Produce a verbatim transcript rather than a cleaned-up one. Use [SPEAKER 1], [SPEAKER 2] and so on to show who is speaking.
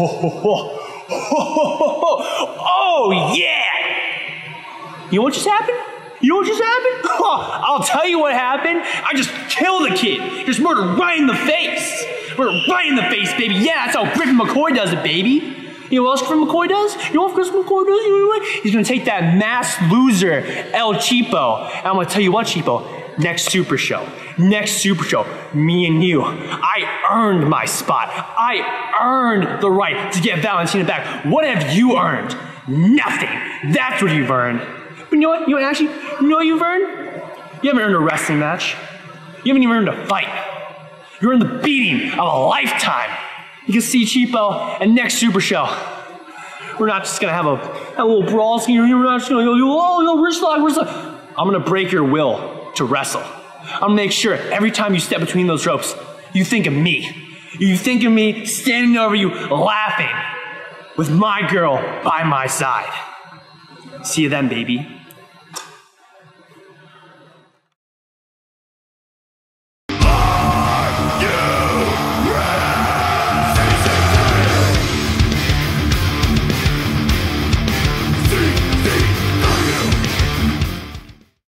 [SPEAKER 1] Oh, yeah! You know what just happened? You know what just happened? Oh, I'll tell you what happened. I just killed the kid. Just murdered right in the face. Murdered right in the face, baby. Yeah, that's how Griffin McCoy does it, baby. You know what else Griffin McCoy does? You know what Griffin McCoy does? You know what? He's gonna take that mass loser, El Cheapo. And I'm gonna tell you what, Cheapo, next Super Show, next Super Show, me and you, I earned my spot. I earned the right to get Valentina back. What have you earned? Nothing. That's what you've earned. But you know what? You know, actually, you know what you've earned? You haven't earned a wrestling match. You haven't even earned a fight. You earned the beating of a lifetime. You can see Cheapo and next Super Show. We're not just gonna have a, a little brawl scheme. We're not just gonna go, oh, no, wrist lock, wrist lock. I'm gonna break your will to wrestle. I'm gonna make sure every time you step between those ropes, you think of me. You think of me standing over you, laughing, with my girl by my side. See you then, baby.